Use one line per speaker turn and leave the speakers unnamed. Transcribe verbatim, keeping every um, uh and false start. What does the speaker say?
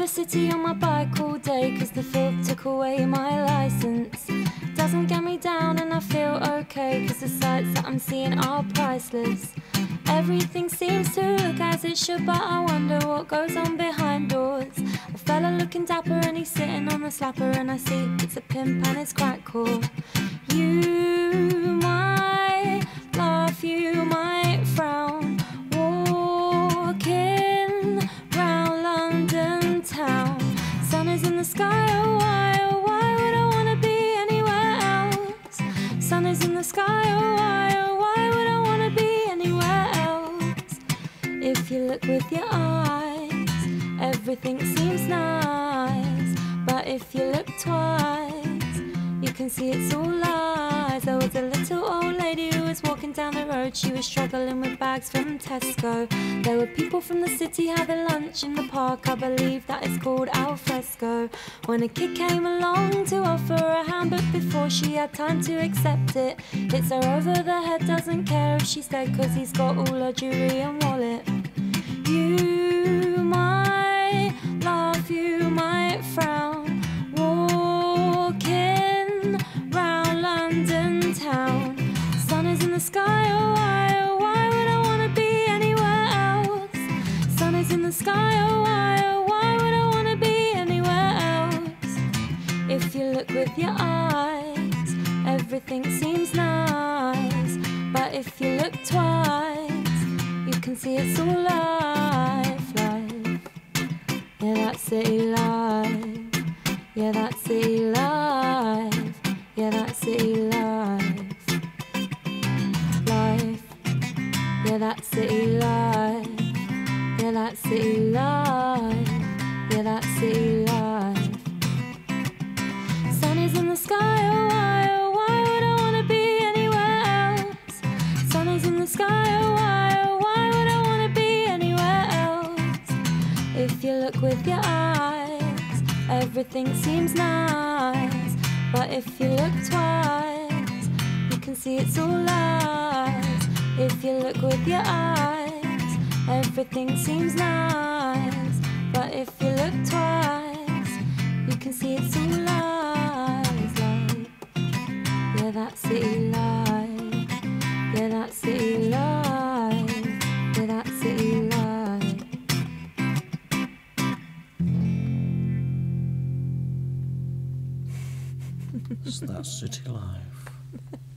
the city on my bike all day, cause the filth took away my license. Doesn't get me down and I feel okay, cause the sights that I'm seeing are priceless. Everything seems to look as it should, but I wonder what goes on behind doors. A fella looking dapper and he's sitting on the slapper, and I see it's a pimp and it's crack core. You might laugh, you might frown, walking round London town. Sun is in the sky, oh why, oh why would I wanna be anywhere else? Sun is in the sky, oh why, oh why would I wanna be anywhere else? If you look with your eyes, everything seems nice, but if you look twice, you can see it's all lies. There was a little old lady who was walking down the road. She was struggling with bags from Tesco. There were people from the city having lunch in the park. I believe that it's called al fresco. When a kid came along to offer a hand, but before she had time to accept it, hits her over the head, doesn't care if she's dead, cause he's got all her jewelry and wallet. You might laugh, you might frown, walking round London town. Sun is in the sky, oh why, oh why would I wanna be anywhere else? Sun is in the sky, oh why, oh why would I wanna be anywhere else? If you look with your eyes, everything seems nice, but if you look twice, you can see it's all life, life. Yeah, that's city life. Yeah, that's city life. Yeah, that's city life. Life. Yeah, that's city life. Yeah, that's city life. Yeah, that's city life. Sun is in the sky, oh why, oh why would I wanna be anywhere else? Sun is in the sky, oh why, oh why would I wanna be anywhere else? If you look with your eyes, everything seems nice, but if you look twice, you can see it's all lies. If you look with your eyes, everything seems nice, but if you look twice, you can see it's all lies, like, yeah, that's city life. Yeah, that's city life. Yeah, that's city life.
That's city life.